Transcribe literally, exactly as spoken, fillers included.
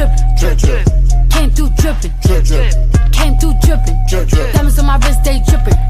drippin', drip, drip. Came through drippin', drip, drip. Came through drippin', drip, drip. Diamonds on my wrist, they drippin'.